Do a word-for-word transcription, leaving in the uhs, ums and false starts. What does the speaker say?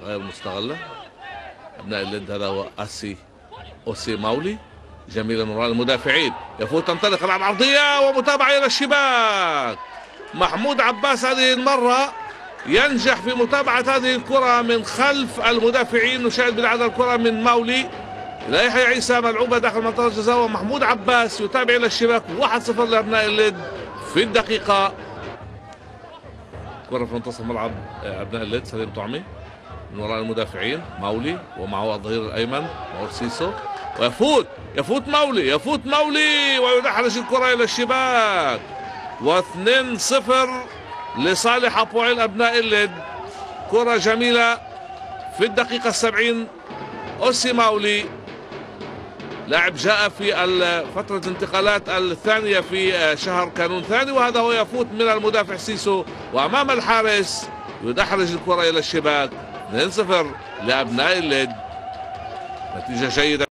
غير مستغلة. أبناء اللد هذا هو أسي أوسي ماولي، جميلة من وراء المدافعين، يفوت تنطلق لعب عرضية ومتابعة إلى الشباك. محمود عباس هذه المرة ينجح في متابعة هذه الكرة من خلف المدافعين. نشاهد بالعادة الكرة من ماولي إلى يحيى عيسى، ملعوبة داخل منطقة الجزاء، ومحمود عباس يتابع إلى الشباك. واحد صفر لأبناء اللد في الدقيقة. كرة في منتصف ملعب أبناء اللد، سليم طعمي من وراء المدافعين، ماولي ومعه الظهير الأيمن مورسيسو، ويفوت يفوت ماولي يفوت ماولي ويدحرج الكرة إلى الشباك. واثنين صفر لصالح أبوعيل أبناء اللد. كرة جميلة في الدقيقة السبعين. أوسي ماولي لاعب جاء في فترة الانتقالات الثانية في شهر كانون ثاني، وهذا هو يفوت من المدافع سيسو وأمام الحارس يدحرج الكرة إلى الشباك. اثنين صفر لأبناء اللد، نتيجة جيدة.